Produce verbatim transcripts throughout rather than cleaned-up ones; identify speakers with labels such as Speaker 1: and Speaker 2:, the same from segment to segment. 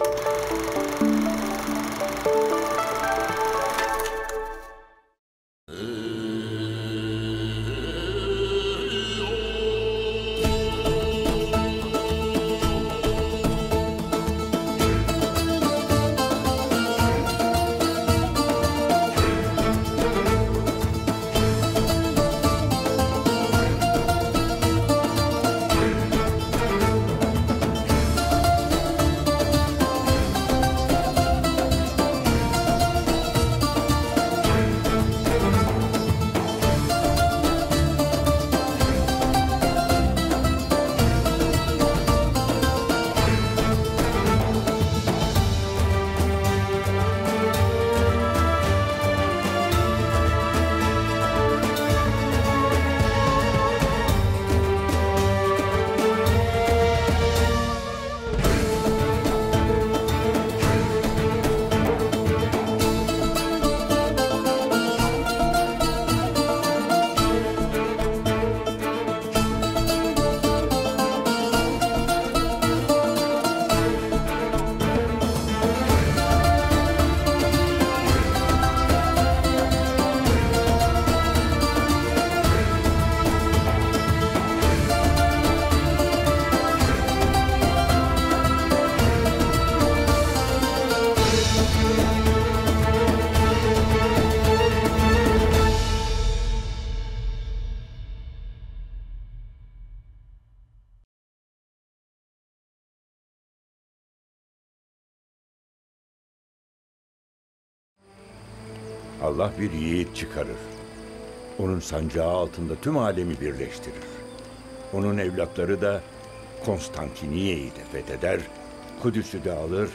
Speaker 1: Allah bir yiğit çıkarır. Onun sancağı altında tüm alemi birleştirir. Onun evlatları da Konstantiniye'yi de fetheder, Kudüs'ü de alır,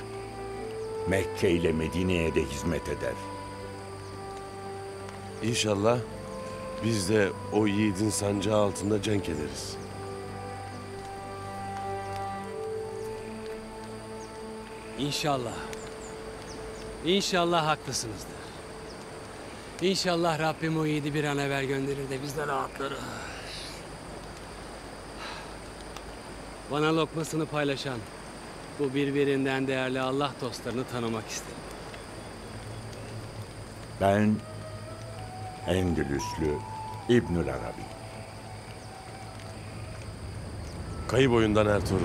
Speaker 1: Mekke ile Medine'ye de hizmet eder.
Speaker 2: İnşallah biz de o yiğidin sancağı altında cenk ederiz.
Speaker 3: İnşallah. İnşallah haklısınızdır. İnşallah Rabbim o yiğidi bir an evvel gönderir de biz de rahatlarız. Bana lokmasını paylaşan bu birbirinden değerli Allah dostlarını tanımak isterim.
Speaker 1: Ben Endülüslü İbnül Arabi.
Speaker 2: Kayı boyundan Ertuğrul.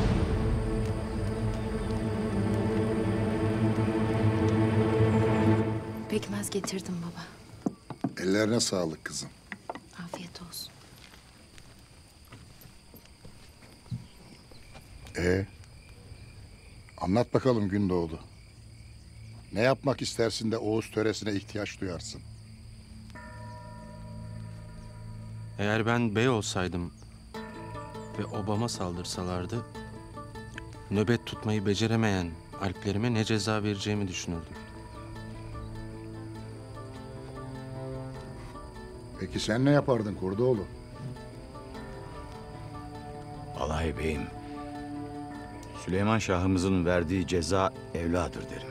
Speaker 4: Pekmez getirdim baba.
Speaker 5: Ellerine sağlık kızım.
Speaker 4: Afiyet olsun.
Speaker 5: Ee, anlat bakalım Gündoğdu. Ne yapmak istersin de Oğuz töresine ihtiyaç duyarsın?
Speaker 6: Eğer ben bey olsaydım ve obama saldırsalardı, nöbet tutmayı beceremeyen alplerime ne ceza vereceğimi düşünürdüm.
Speaker 5: Peki sen ne yapardın Kurdoğlu?
Speaker 7: Vallahi beyim, Süleyman Şah'ımızın verdiği ceza evladır derim.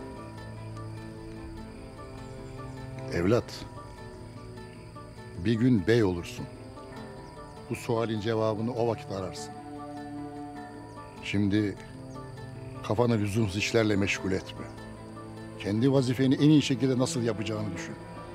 Speaker 5: Evlat, bir gün bey olursun. Bu sualin cevabını o vakit ararsın. Şimdi kafanı lüzumsuz işlerle meşgul etme. Kendi vazifeni en iyi şekilde nasıl yapacağını düşün.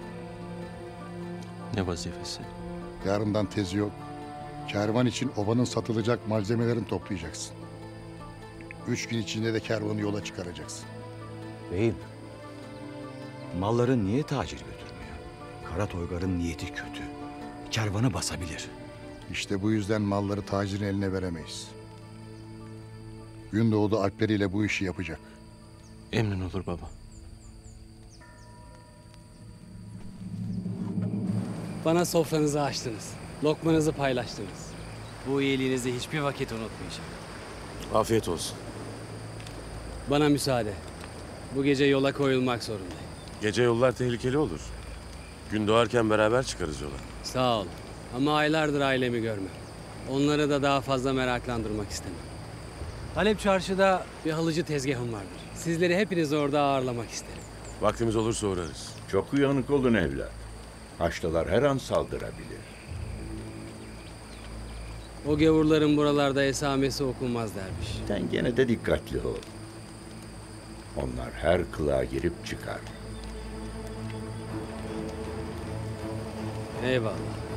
Speaker 6: Ne vazifesi?
Speaker 5: Yarından tezi yok. Kervan için obanın satılacak malzemelerini toplayacaksın. Üç gün içinde de kervanı yola çıkaracaksın.
Speaker 7: Beyim, malları niye tacir götürmüyor? Kara Toygar'ın niyeti kötü. Kervanı basabilir.
Speaker 5: İşte bu yüzden malları tacirin eline veremeyiz. Gündoğdu alpleriyle bu işi yapacak.
Speaker 6: Emrin olur baba.
Speaker 3: Bana sofranızı açtınız. Lokmanızı paylaştınız. Bu iyiliğinizi hiçbir vakit unutmayacağım.
Speaker 2: Afiyet olsun.
Speaker 3: Bana müsaade. Bu gece yola koyulmak zorundayım.
Speaker 2: Gece yollar tehlikeli olur. Gün doğarken beraber çıkarız yola.
Speaker 3: Sağ ol. Ama aylardır ailemi görmem. Onları da daha fazla meraklandırmak istemem. Halep Çarşı'da bir halıcı tezgahım vardır. Sizleri hepiniz orada ağırlamak isterim.
Speaker 2: Vaktimiz olursa uğrarız.
Speaker 1: Çok uyanık olun evlat. Haçlılar her an saldırabilir.
Speaker 3: O gavurların buralarda esamesi okunmaz derviş.
Speaker 1: Sen gene de dikkatli ol. Onlar her kılığa girip çıkar.
Speaker 3: Eyvallah.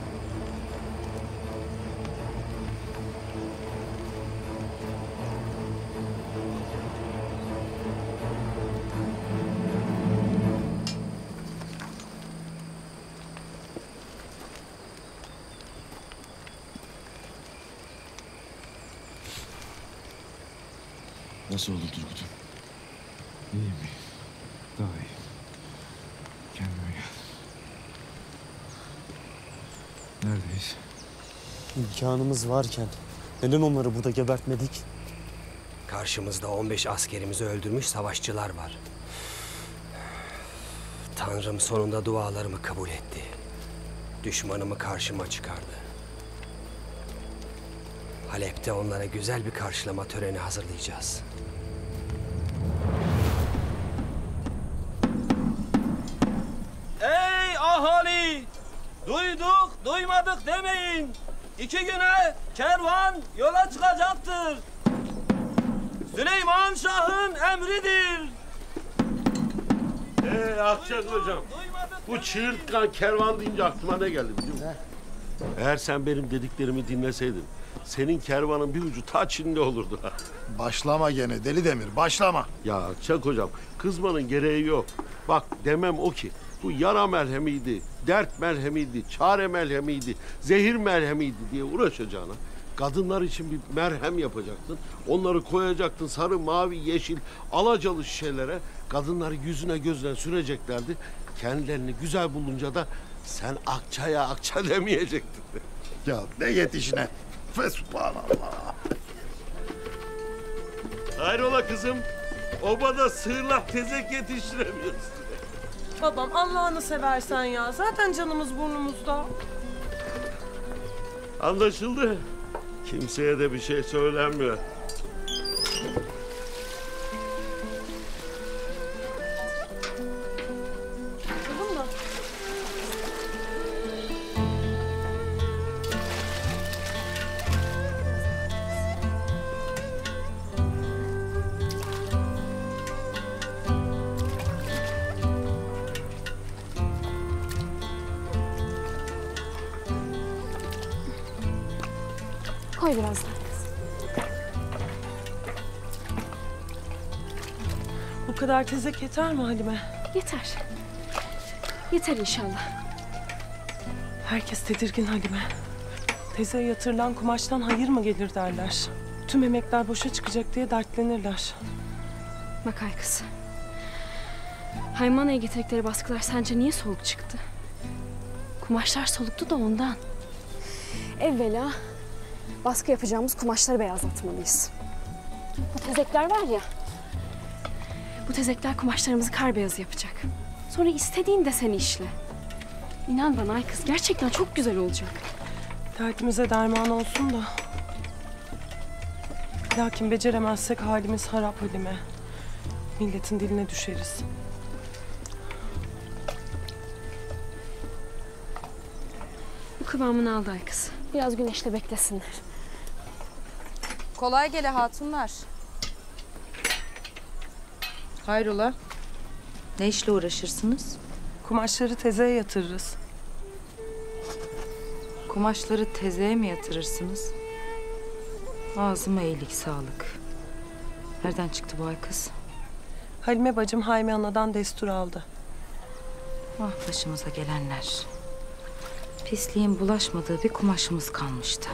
Speaker 8: Nasıl oldu Turgut'um? İyi mi? Daha iyi. Kendime gel. Neredeyiz?
Speaker 9: İmkanımız varken neden onları burada gebertmedik?
Speaker 10: Karşımızda on beş askerimizi öldürmüş savaşçılar var. Tanrım sonunda dualarımı kabul etti. Düşmanımı karşıma çıkardı. Halep'te onlara güzel bir karşılama töreni hazırlayacağız.
Speaker 11: Ey ahali! Duyduk, duymadık demeyin. İki güne kervan yola çıkacaktır. Süleyman Şah'ın emridir.
Speaker 2: Ee Akçak hocam, bu çığırtkan kervan deyince aklıma ne geldi biliyor musun? Eğer sen benim dediklerimi dinleseydin, senin kervanın bir ucu ta Çin'de olurdu.
Speaker 12: Başlama gene Deli Demir, başlama.
Speaker 2: Ya Akçak hocam, kızmanın gereği yok. Bak demem o ki, bu yara merhemiydi, dert merhemiydi, çare merhemiydi, zehir merhemiydi diye uğraşacağına, kadınlar için bir merhem yapacaktın. Onları koyacaktın sarı, mavi, yeşil, alacalı şişelere. Kadınları yüzüne gözüne süreceklerdi. Kendilerini güzel bulunca da sen Akça'ya Akça demeyecektin.
Speaker 12: Ya ne yetişine. Fesubhanallah.
Speaker 2: Hayrola kızım? Obada sığırla tezek yetiştiremiyoruz.
Speaker 13: Babam Allah'ını seversen ya. Zaten canımız burnumuzda.
Speaker 2: Anlaşıldı. Kimseye de bir şey söylenmiyor.
Speaker 13: Tamam mı?
Speaker 4: Koy biraz daha.
Speaker 13: Bu kadar tezek yeter mi Halime?
Speaker 4: Yeter. Yeter inşallah.
Speaker 13: Herkes tedirgin Halime. Tezeye yatırılan kumaştan hayır mı gelir derler. Tüm emekler boşa çıkacak diye dertlenirler.
Speaker 4: Bak ay kız. Haymana'ya getirdikleri baskılar sence niye soluk çıktı? Kumaşlar soluktu da ondan. Evvela baskı yapacağımız kumaşları beyazlatmalıyız. Bu tezekler var ya. Bu tezekler kumaşlarımızı kar beyazı yapacak. Sonra istediğin deseni işle. İnan bana ay kız, gerçekten çok güzel olacak.
Speaker 13: Derdimize derman olsun da. Lakin beceremezsek halimiz harap Halime. Milletin diline düşeriz.
Speaker 4: Bu kıvamını aldı ay kız. Biraz güneşte beklesinler.
Speaker 14: Kolay gele hatunlar. Hayrola? Ne işle uğraşırsınız?
Speaker 13: Kumaşları tezeye yatırırız.
Speaker 14: Kumaşları tezeye mi yatırırsınız? Ağzıma iyilik sağlık. Nereden çıktı bu ay kız?
Speaker 13: Halime bacım Hayme Ana'dan destur aldı.
Speaker 14: Ah başımıza gelenler. Pisliğin bulaşmadığı bir kumaşımız kalmıştı.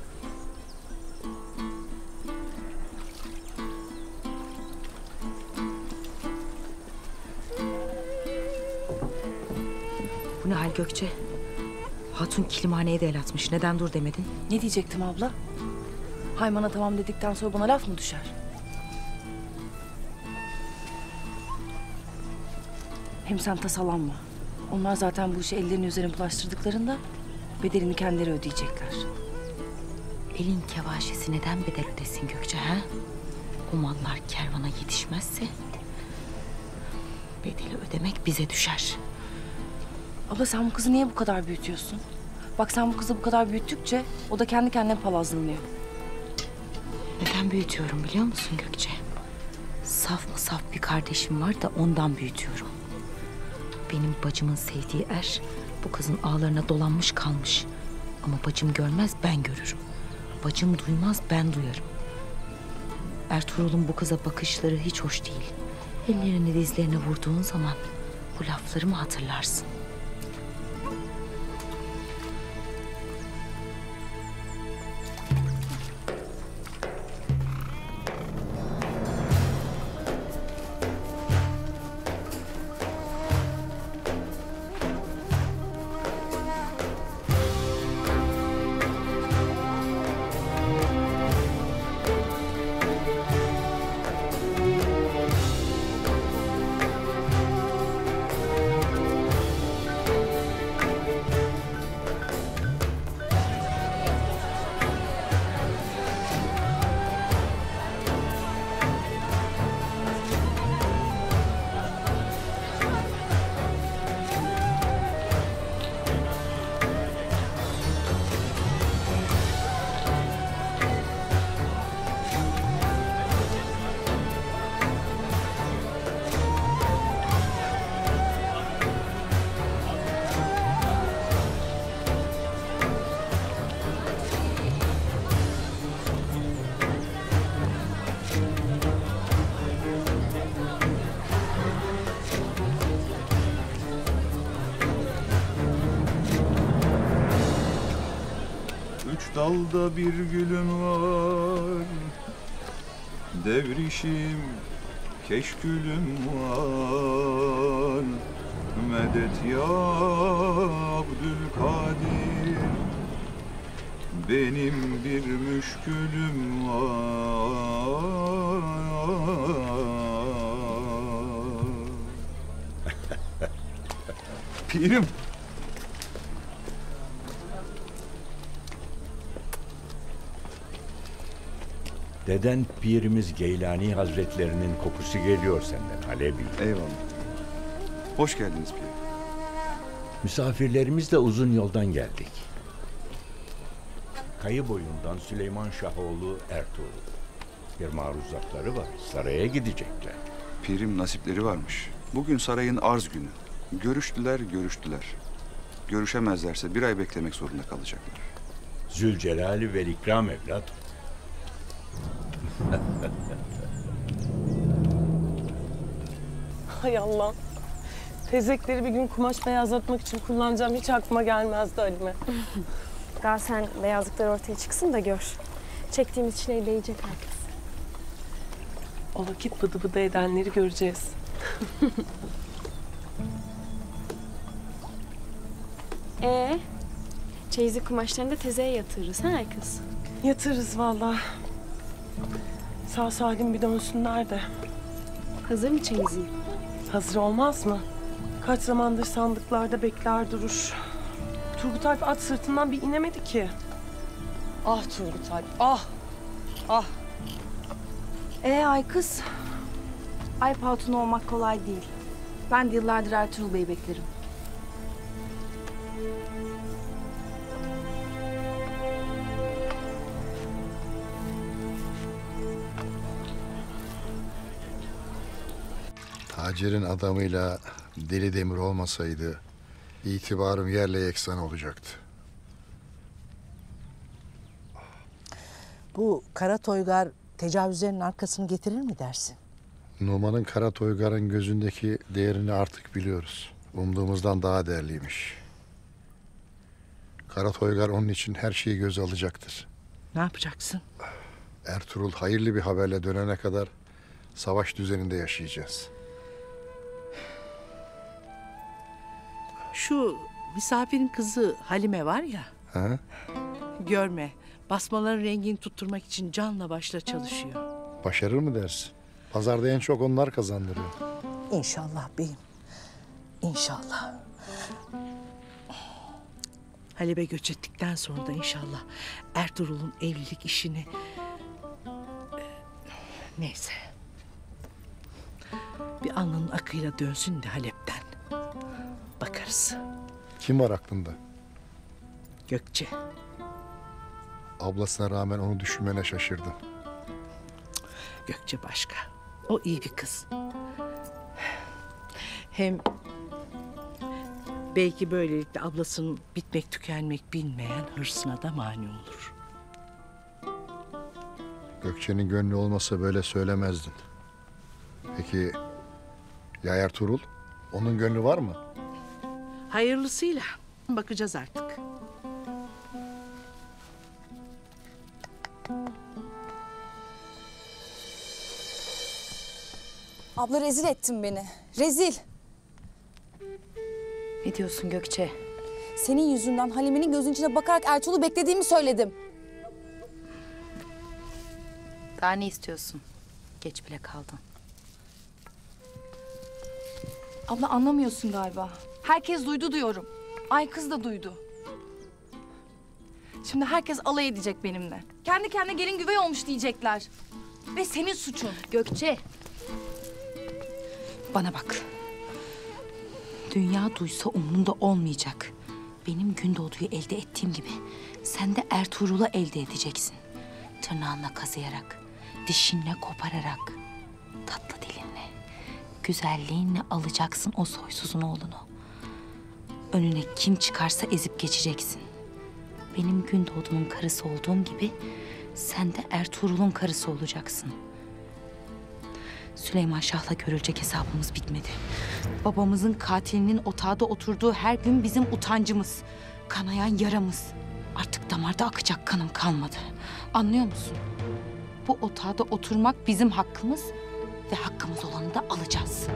Speaker 14: Bu ne hal Gökçe? Hatun kilimhaneye de el atmış. Neden dur demedin?
Speaker 15: Ne diyecektim abla? Haymana tamam dedikten sonra bana laf mı düşer? Hem sen tasalanma. Onlar zaten bu işi ellerinin üzerine bulaştırdıklarında bedelini kendileri ödeyecekler.
Speaker 14: Elin kevaşesi neden bedel ödesin Gökçe ha? O mallar kervana yetişmezse bedeli ödemek bize düşer.
Speaker 15: Abla sen bu kızı niye bu kadar büyütüyorsun? Bak sen bu kızı bu kadar büyüttükçe o da kendi kendine palazlanıyor.
Speaker 14: Neden büyütüyorum biliyor musun Gökçe?
Speaker 15: saf mı saf bir kardeşim var da ondan büyütüyorum. Benim bacımın sevdiği er bu kızın ağlarına dolanmış kalmış. Ama bacım görmez, ben görürüm. Bacım duymaz, ben duyarım. Ertuğrul'un bu kıza bakışları hiç hoş değil. Ellerini dizlerine vurduğun zaman bu laflarımı hatırlarsın.
Speaker 8: Dalda bir gülüm var, devrişim keşkülüm var. Medet ya Abdülkadir, benim bir müşkülüm var. Pirim.
Speaker 1: Deden Pirimiz Geylani Hazretlerinin kokusu geliyor senden Halebi.
Speaker 7: Eyvallah. Hoş geldiniz Pir.
Speaker 1: Misafirlerimizle uzun yoldan geldik. Kayı boyundan Süleyman Şahoğlu Ertuğrul. Bir maruzatları var. Saraya gidecekler.
Speaker 7: Pirim nasipleri varmış. Bugün sarayın arz günü. Görüştüler, görüştüler. Görüşemezlerse bir ay beklemek zorunda kalacaklar.
Speaker 1: Zülcelali ve İkram evlat.
Speaker 13: Hay Allah. Tezekleri bir gün kumaş beyazlatmak için kullanacağım. Hiç aklıma gelmezdi Halime.
Speaker 4: Daha sen beyazlıklar ortaya çıksın da gör. Çektiğimiz çileyi değecek herkes.
Speaker 13: O vakit bıdı bıdı edenleri göreceğiz.
Speaker 4: Ee, çeyizlik kumaşlarını da tezeye yatırırız ha kız?
Speaker 13: Yatırırız vallahi. Sağ salim bir dönsünler de.
Speaker 4: Hazır mı çeyizin?
Speaker 13: Hazır olmaz mı? Kaç zamandır sandıklarda bekler durur. Turgut Alp at sırtından bir inemedi ki. Ah Turgut Alp, ah! Ah!
Speaker 15: Ee ay kız, Alp Hatun olmak kolay değil. Ben de yıllardır Ertuğrul Bey'i beklerim.
Speaker 5: Hacer'in adamıyla Deli Demir olmasaydı itibarım yerle yeksan olacaktı.
Speaker 16: Bu Kara Toygar tecavüzlerin arkasını getirir mi dersin?
Speaker 5: Numan'ın Kara Toygar'ın gözündeki değerini artık biliyoruz. Umduğumuzdan daha değerliymiş. Kara Toygar onun için her şeyi göze alacaktır.
Speaker 16: Ne yapacaksın?
Speaker 5: Ertuğrul hayırlı bir haberle dönene kadar savaş düzeninde yaşayacağız.
Speaker 16: Şu misafirin kızı Halime var ya.
Speaker 5: Ha?
Speaker 16: Görme. Basmaların rengini tutturmak için canla başla çalışıyor.
Speaker 5: Başarır mı dersin? Pazarda en çok onlar kazandırıyor.
Speaker 16: İnşallah beyim. İnşallah. Halebe göç ettikten sonra da inşallah Ertuğrul'un evlilik işini... Neyse. Bir alnının akıyla dönsün de Halep'ten. Bakarız.
Speaker 5: Kim var aklında?
Speaker 16: Gökçe.
Speaker 5: Ablasına rağmen onu düşünmene şaşırdım.
Speaker 16: Gökçe başka. O iyi bir kız. Hem belki böylelikle ablasının bitmek tükenmek bilmeyen hırsına da mani olur.
Speaker 5: Gökçe'nin gönlü olmasa böyle söylemezdin. Peki ya Ertuğrul? Onun gönlü var mı?
Speaker 16: Hayırlısıyla bakacağız artık.
Speaker 17: Abla rezil ettin beni. Rezil.
Speaker 15: Ne diyorsun Gökçe?
Speaker 17: Senin yüzünden Halime'nin gözünün içine bakarak Ertuğrul'u beklediğimi söyledim.
Speaker 15: Daha ne istiyorsun? Geç bile kaldın.
Speaker 17: Abla anlamıyorsun galiba. Herkes duydu diyorum. Ay kız da duydu. Şimdi herkes alay edecek benimle. Kendi kendine gelin güvey olmuş diyecekler. Ve senin suçun.
Speaker 15: Gökçe. Bana bak. Dünya duysa umrunda olmayacak. Benim Gündoğdu'yu elde ettiğim gibi sen de Ertuğrul'u elde edeceksin. Tırnağınla kazıyarak, dişinle kopararak, tatlı dilinle, güzelliğinle alacaksın o soysuzun oğlunu. Önüne kim çıkarsa ezip geçeceksin. Benim Gündoğdu'nun karısı olduğum gibi sen de Ertuğrul'un karısı olacaksın. Süleyman Şah'la görülecek hesabımız bitmedi. Babamızın katilinin otağda oturduğu her gün bizim utancımız. Kanayan yaramız. Artık damarda akacak kanım kalmadı. Anlıyor musun? Bu otağda oturmak bizim hakkımız ve hakkımız olanı da alacağız.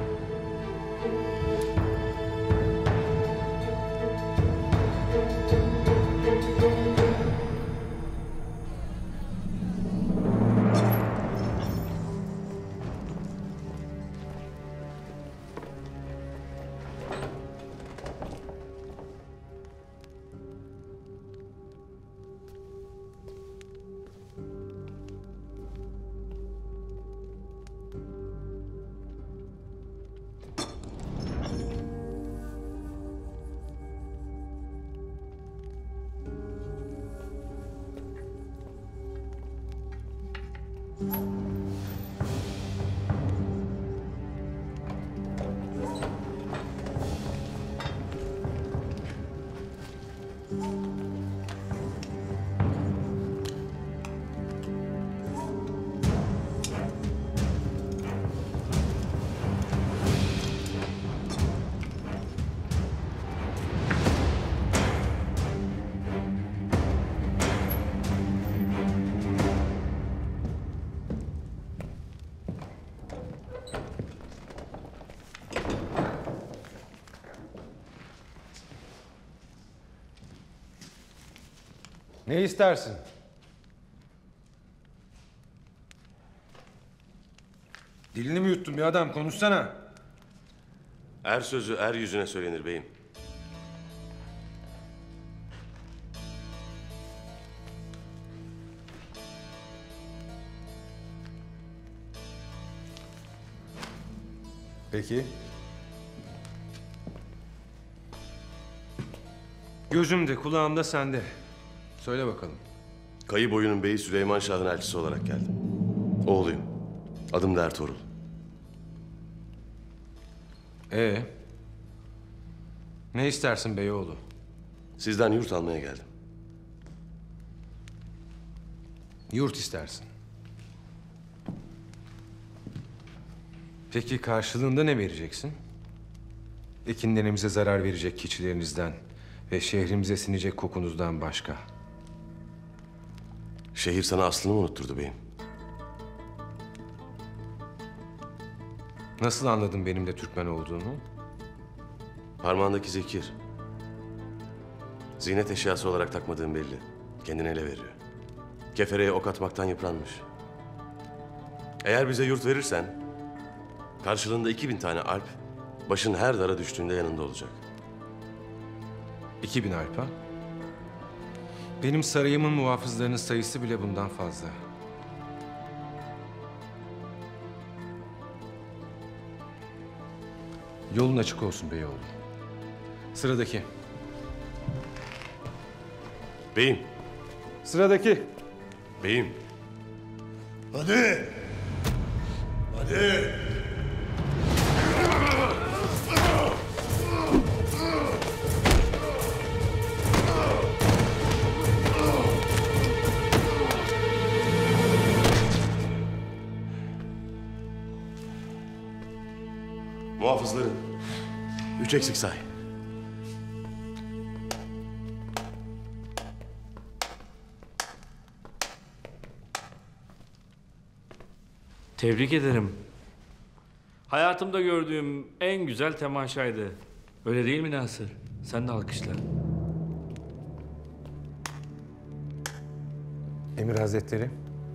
Speaker 18: Ne istersin? Dilini mi yuttun bir adam? Konuşsana.
Speaker 19: Er sözü er yüzüne söylenir beyim.
Speaker 18: Peki. Gözümde, kulağımda sende. Söyle bakalım.
Speaker 19: Kayı boyunun beyi Süleyman Şah'ın elçisi olarak geldim. Oğluyum. Adım da Ertuğrul.
Speaker 18: Ee? Ne istersin beyoğlu?
Speaker 19: Sizden yurt almaya geldim.
Speaker 18: Yurt istersin. Peki karşılığında ne vereceksin? Ekinlerimize zarar verecek keçilerinizden ve şehrimize sinecek kokunuzdan başka.
Speaker 19: Şehir sana aslını mı unutturdu beyim?
Speaker 18: Nasıl anladın benim de Türkmen olduğumu?
Speaker 19: Parmağındaki zekir. Ziynet eşyası olarak takmadığın belli. Kendini ele veriyor. Kefereye ok atmaktan yıpranmış. Eğer bize yurt verirsen, karşılığında iki bin tane alp, başın her dara düştüğünde yanında olacak.
Speaker 18: İki bin alpa? Benim sarayımın muhafızlarının sayısı bile bundan fazla. Yolun açık olsun beyoğlu. Sıradaki.
Speaker 19: Beyim.
Speaker 18: Sıradaki.
Speaker 19: Beyim.
Speaker 12: Hadi. Hadi.
Speaker 19: Muhafızların. Üç eksik say.
Speaker 20: Tebrik ederim. Hayatımda gördüğüm en güzel temaşaydı. Öyle değil mi Nasır? Sen de alkışla.
Speaker 18: Emir Hazretleri.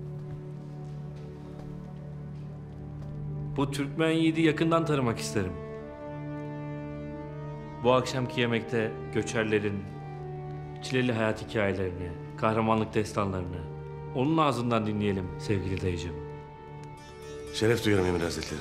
Speaker 20: Bu Türkmen yiğidi yakından tanımak isterim. Bu akşamki yemekte göçerlerin çileli hayat hikayelerini, kahramanlık destanlarını onun ağzından dinleyelim sevgili dayıcığım.
Speaker 19: Şeref duyarım Emir Hazretleri.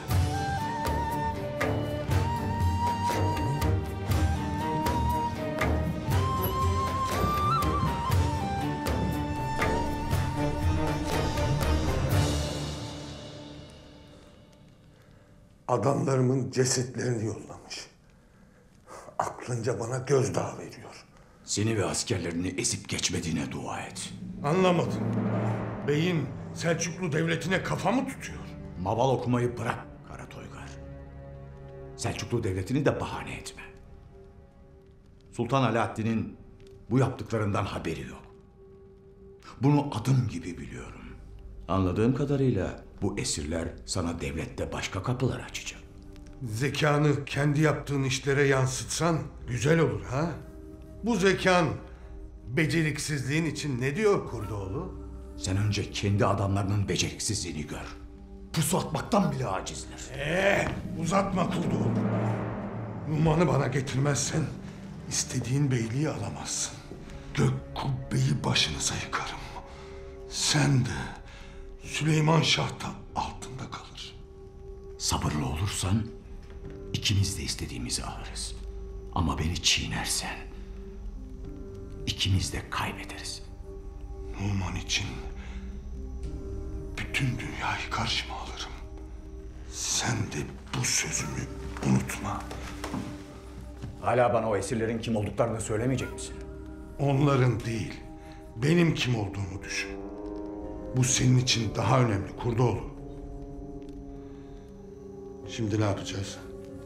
Speaker 21: Adamlarımın cesetlerini yollamış. Aklınca bana gözdağı veriyor.
Speaker 22: Seni ve askerlerini ezip geçmediğine dua et.
Speaker 21: Anlamadım. Beyin Selçuklu Devleti'ne kafa mı tutuyor?
Speaker 22: Maval okumayı bırak Kara Toygar. Selçuklu Devleti'ni de bahane etme. Sultan Alaaddin'in bu yaptıklarından haberi yok. Bunu adım gibi biliyorum. Anladığım kadarıyla bu esirler sana devlette başka kapılar açacak.
Speaker 21: Zekanı kendi yaptığın işlere yansıtsan güzel olur ha? Bu zekan beceriksizliğin için ne diyor Kurdoğlu?
Speaker 22: Sen önce kendi adamlarının beceriksizliğini gör. Pusu atmaktan bile acizler.
Speaker 21: Ee, uzatma Kurdoğlu. Numan'ı bana getirmezsen istediğin beyliği alamazsın. Gök kubbeyi başınıza yıkarım. Sen de Süleyman Şah da altında kalır.
Speaker 22: Sabırlı olursan ikimiz de istediğimizi alırız. Ama beni çiğnersen ikimiz de kaybederiz.
Speaker 21: Numan için bütün dünyayı karşıma alırım. Sen de bu sözümü unutma.
Speaker 22: Hala bana o esirlerin kim olduklarını söylemeyecek misin?
Speaker 21: Onların değil, benim kim olduğumu düşün. Bu senin için daha önemli Kurdoğlu. Şimdi ne yapacağız?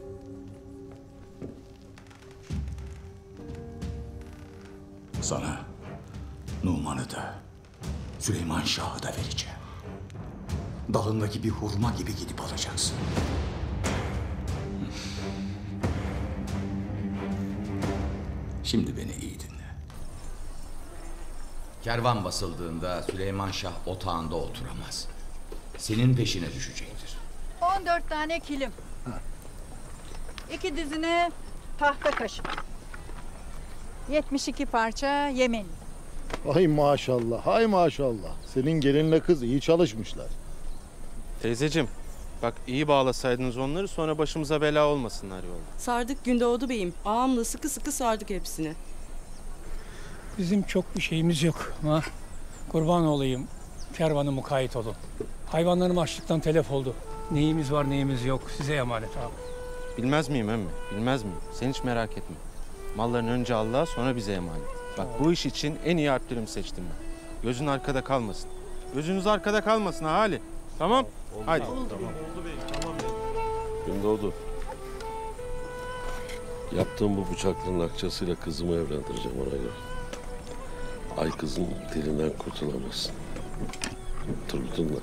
Speaker 22: Sana Numan'ı da Süleyman Şah'ı da vereceğim. Dalındaki bir hurma gibi gidip alacaksın. Şimdi beni iyi dinle. Kervan basıldığında Süleyman Şah otağında oturamaz. Senin peşine düşecektir.
Speaker 23: on dört tane kilim. İki dizine tahta kaşık. yetmiş iki parça yemen.
Speaker 12: Ay maşallah, ay maşallah. Senin gelinle kız iyi çalışmışlar.
Speaker 6: Teyzeciğim, bak iyi bağlasaydınız onları sonra başımıza bela olmasınlar yolda.
Speaker 24: Sardık Gündoğdu Bey'im. Ağamla sıkı sıkı sardık hepsini.
Speaker 25: Bizim çok bir şeyimiz yok ama kurban olayım, kervanı mukayyet olun. Hayvanlarım açlıktan telef oldu. Neyimiz var neyimiz yok size emanet abi.
Speaker 6: Bilmez miyim emmi? Bilmez miyim? Sen hiç merak etme. Malların önce Allah'a sonra bize emanet. Bak bu iş için en iyi harplerimi seçtim ben. Gözün arkada kalmasın. Gözünüz arkada kalmasın ha Ali. Tamam?
Speaker 2: Oldu,
Speaker 6: Haydi.
Speaker 2: Tamam. Oldu beyim, tamam beyim. Gündoğdu. Yaptığım bu bıçaklının akçasıyla kızımı evlendireceğim ona göre. Ay kızın dilinden kurtulamazsın. Turgut'unla.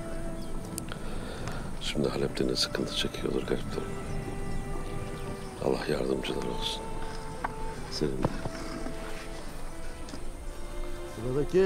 Speaker 2: Şimdi Halep'te ne sıkıntı çekiyordur gariplerim. Allah yardımcılar olsun. Senin de.
Speaker 12: Sıradaki.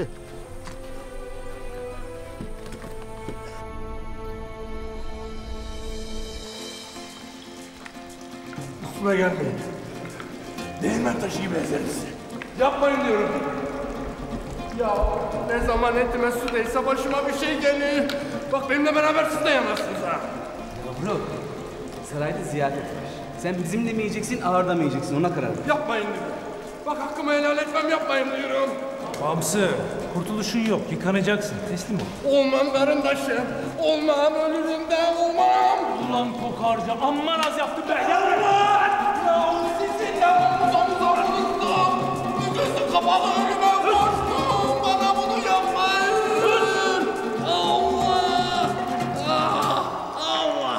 Speaker 21: Üstüme gelmeyin. Değirmen taşı gibi ezeriz. Yapmayın diyorum. Ya ne zaman etime su değse başıma bir şey geliyor. Bak benimle beraber siz de yanarsınız ha.
Speaker 26: Yavrum, sarayda ziyaret var. Sen bizim demeyeceksin, ağır demeyeceksin. Ona karar ver.
Speaker 21: Yapmayın diyorum. Bak hakkımı helal etmem yapmayın diyorum.
Speaker 18: Bamsı,
Speaker 3: kurtuluşun yok. Yıkanacaksın. Teslim ol.
Speaker 21: Olmam karındaşım. Olmam, ölürüm de olmam.
Speaker 3: Ulan kokarca, amman az yaptın be. Yavrum!
Speaker 21: Ya sizin de omuza vururdum. Gözü kapalı ölüme koştum. Bana bunu yapmayın. Allah! Ah! Allah!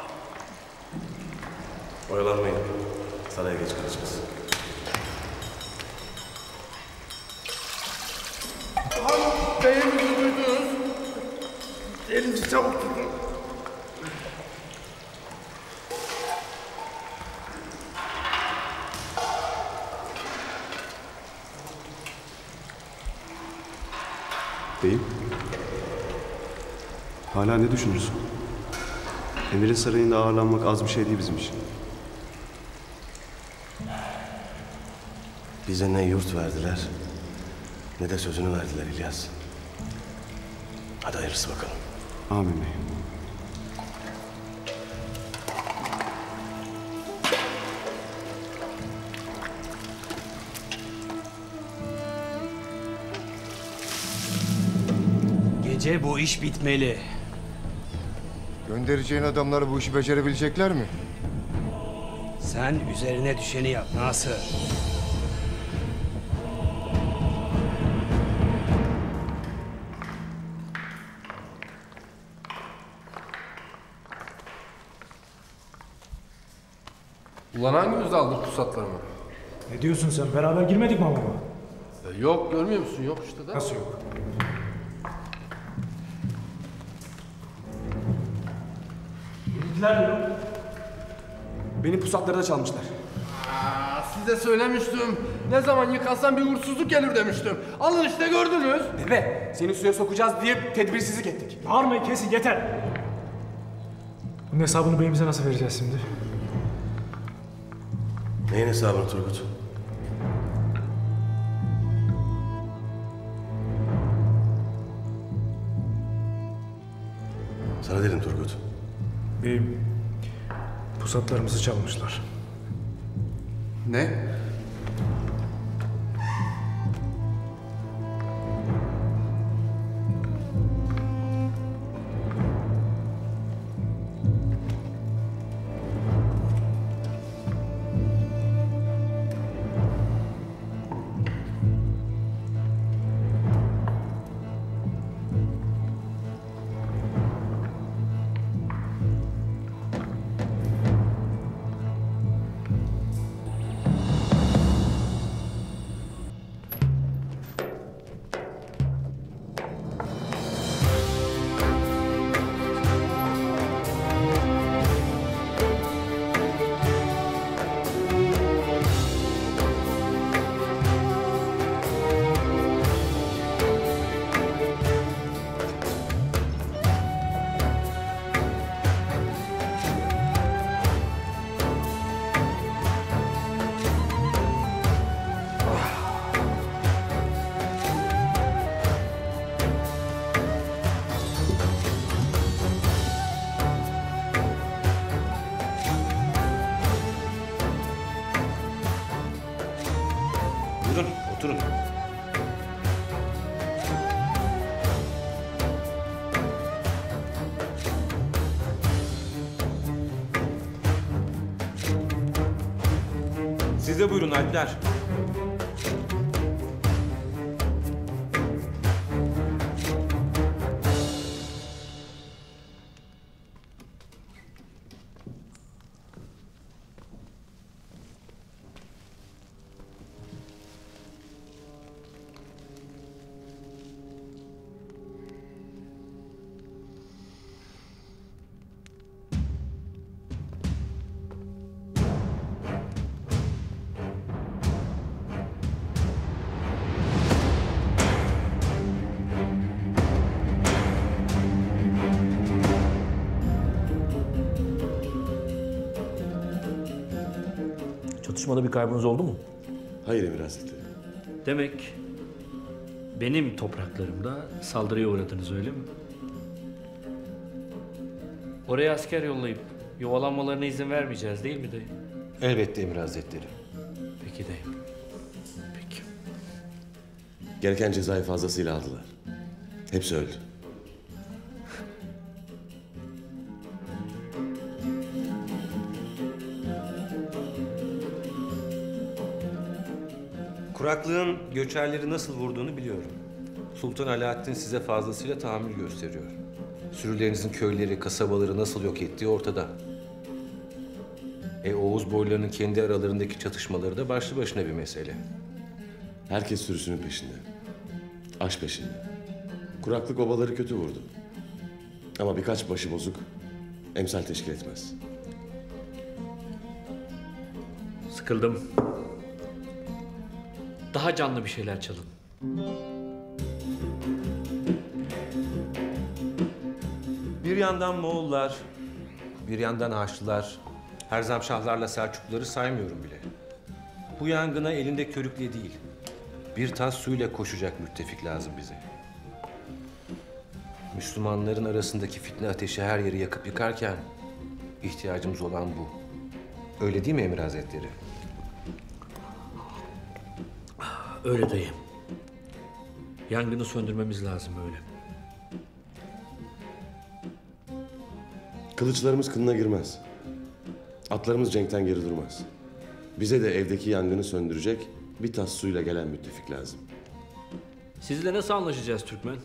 Speaker 19: Oyalanmayın. Saraya geç kalacağız.
Speaker 21: Beyimizi duydunuz. Elinizi çabuk tutun.
Speaker 8: Beyim, hala ne düşünürsün? Emir'in sarayında ağırlanmak az bir şey değil bizim için.
Speaker 19: Bize ne yurt verdiler, ne de sözünü verdiler İlyas. Hadi hayırlısı bakalım.
Speaker 8: Amin beyim.
Speaker 9: Gece bu iş bitmeli.
Speaker 10: Göndereceğin adamlar bu işi becerebilecekler mi?
Speaker 9: Sen üzerine düşeni yap Nasır.
Speaker 21: Ulan hangimiz aldık pusatlarını?
Speaker 3: Ne diyorsun sen? Beraber girmedik mi hamama?
Speaker 21: E yok, görmüyor musun? Yok işte de.
Speaker 3: Nasıl yok? Girdiler diyor.
Speaker 26: Benim pusatları da çalmışlar.
Speaker 21: Aa, size söylemiştim. Ne zaman yıkansam bir uğursuzluk gelir demiştim. Alın işte gördünüz.
Speaker 26: Deve, seni suya sokacağız diye tedbirsizlik ettik.
Speaker 3: Bağırmayın, kesin yeter. Bunun hesabını beyimize nasıl vereceğiz şimdi?
Speaker 19: Neyin hesabını Turgut? Sana dedim Turgut.
Speaker 3: Beyim, pusatlarımızı çalmışlar.
Speaker 8: Ne?
Speaker 19: Buyurun, oturun.
Speaker 6: Siz de buyurun alpler.
Speaker 20: Çatışmada bir kaybınız oldu mu?
Speaker 19: Hayır Emir Hazretleri.
Speaker 20: Demek benim topraklarımda saldırıya uğradınız öyle mi? Oraya asker yollayıp yuvalanmalarına izin vermeyeceğiz değil mi dayı?
Speaker 18: Elbette Emir Hazretleri.
Speaker 20: Peki dayı. Peki.
Speaker 19: Gereken cezayı fazlasıyla aldılar. Hepsi öldü.
Speaker 18: Kuraklığın göçerleri nasıl vurduğunu biliyorum. Sultan Alaaddin size fazlasıyla tahammül gösteriyor. Sürülerinizin köyleri, kasabaları nasıl yok ettiği ortada. E Oğuz boylarının kendi aralarındaki çatışmaları da başlı başına bir mesele.
Speaker 19: Herkes sürüsünün peşinde. Aş peşinde. Kuraklık obaları kötü vurdu. Ama birkaç başı bozuk emsal teşkil etmez.
Speaker 20: Sıkıldım. Daha canlı bir şeyler çalın.
Speaker 18: Bir yandan Moğollar, bir yandan Haçlılar, Herzamşahlarla Selçukluları saymıyorum bile. Bu yangına elinde körükle değil, bir tas suyla koşacak müttefik lazım bize. Müslümanların arasındaki fitne ateşi her yeri yakıp yıkarken ihtiyacımız olan bu. Öyle değil mi Emir Hazretleri?
Speaker 20: Öyle dayı. Yangını söndürmemiz lazım öyle.
Speaker 19: Kılıçlarımız kınına girmez. Atlarımız cenkten geri durmaz. Bize de evdeki yangını söndürecek bir tas suyla gelen müttefik lazım.
Speaker 20: Sizle nasıl anlaşacağız Türkmen?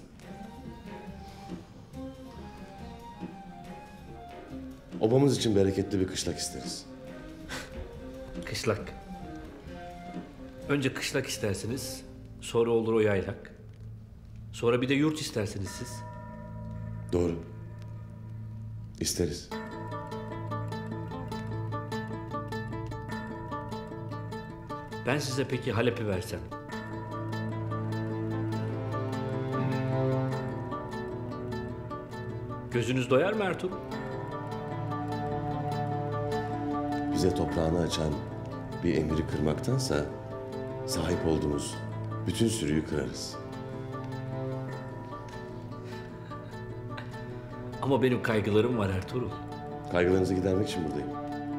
Speaker 19: Obamız için bereketli bir kışlak isteriz.
Speaker 20: Kışlak. Önce kışlak istersiniz, sonra olur o yaylak. Sonra bir de yurt istersiniz siz.
Speaker 19: Doğru. İsteriz.
Speaker 20: Ben size peki Halep'i versem? Gözünüz doyar mı Ertuğrul?
Speaker 19: Bize toprağını açan bir emiri kırmaktansa sahip olduğumuz bütün sürüyü kırarız.
Speaker 20: Ama benim kaygılarım var Ertuğrul.
Speaker 19: Kaygılarınızı gidermek için buradayım.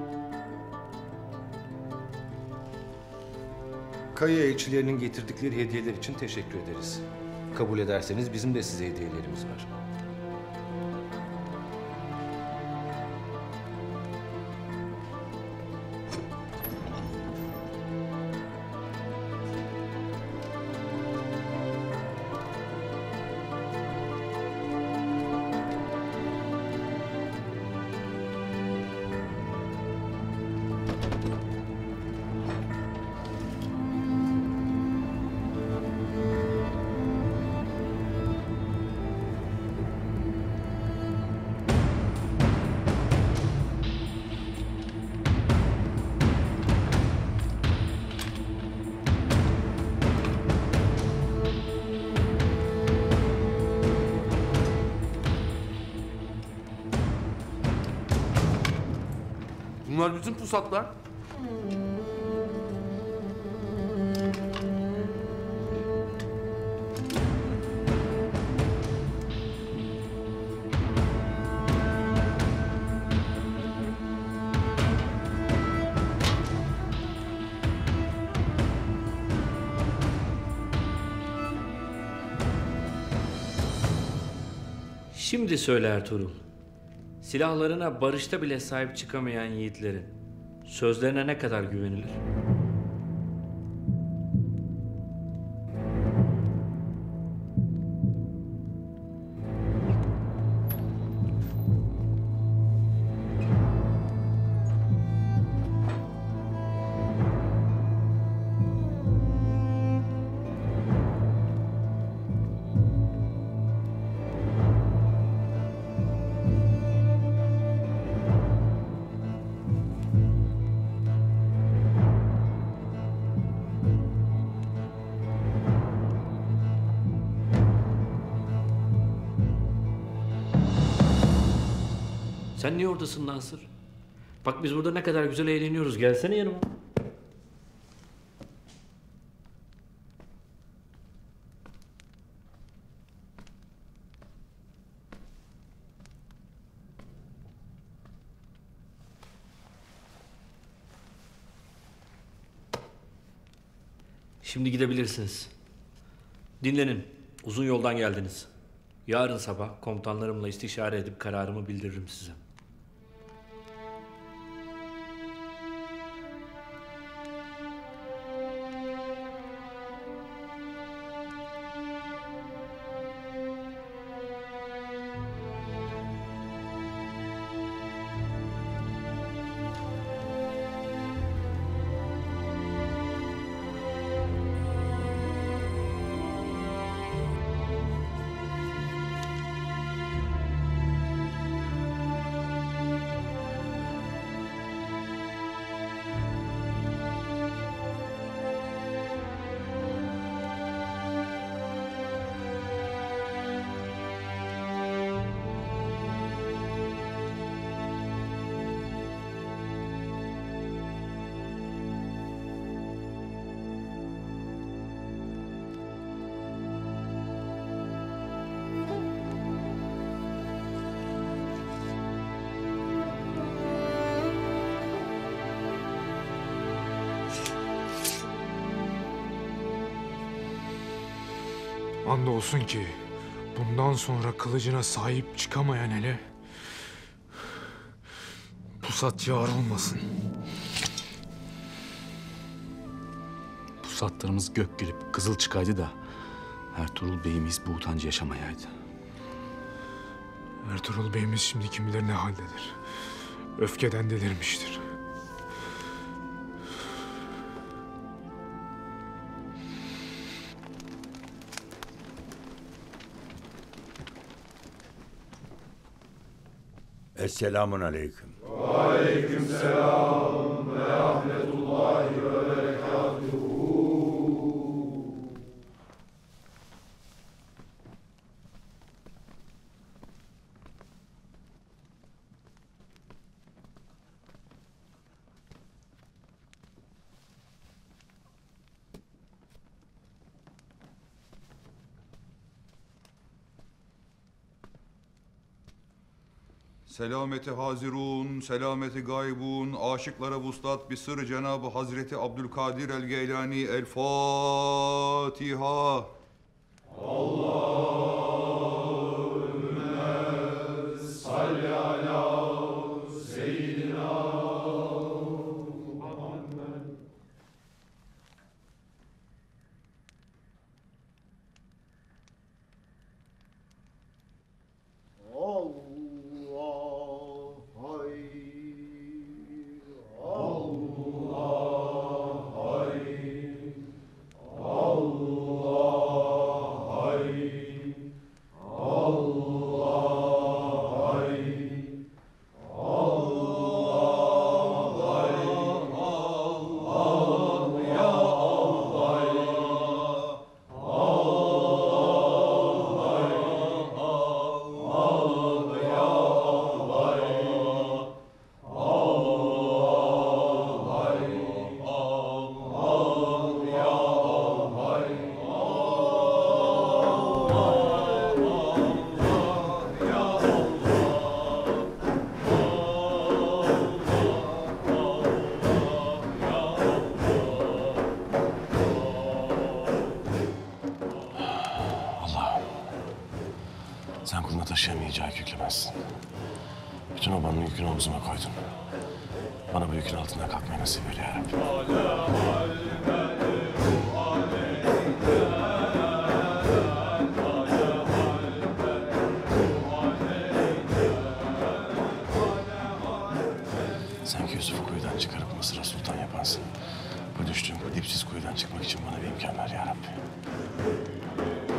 Speaker 18: Kaya elçilerinin getirdikleri hediyeler için teşekkür ederiz. Kabul ederseniz bizim de size hediyelerimiz var.
Speaker 21: Bunlar bütün pusatlar.
Speaker 20: Şimdi söyle Ertuğrul. Silahlarına barışta bile sahip çıkamayan yiğitlerin sözlerine ne kadar güvenilir? Sen niye oradasın Nasır? Bak biz burada ne kadar güzel eğleniyoruz. Gelsene yanıma. Şimdi gidebilirsiniz. Dinlenin. Uzun yoldan geldiniz. Yarın sabah komutanlarımla istişare edip kararımı bildiririm size.
Speaker 3: Andolsun ki bundan sonra kılıcına sahip çıkamayan ele pusat yar olmasın.
Speaker 1: Pusatlarımız gök gelip kızıl çıkaydı da Ertuğrul Bey'imiz bu utancı yaşamayaydı.
Speaker 3: Ertuğrul Bey'imiz şimdi kim bilir ne haldedir. Öfkeden delirmiştir.
Speaker 4: Esselamun aleyküm.
Speaker 21: Ve aleyküm selam ve rahmetullahi ve berekatuhu.
Speaker 7: Selameti hazirun, selameti gaybun, aşıklara vuslat bir sır Cenab-ı Hazreti Abdülkadir el-Geylani el-Fatiha.
Speaker 21: Allahümme salli ala seyyidina Muhammed.
Speaker 19: Sen kuluna taşıyamayacağı yük yüklemezsin. Bütün obanın yükünü omzuma koydun. Bana bu yükün altından kalkmayı nasip eyle ya Rabbi. Sen ki Yusuf'u kuyudan çıkarıp Mısır'a sultan yapansın. Bu düştüğüm bu dipsiz kuyudan çıkmak için bana bir imkan ver ya Rabbi.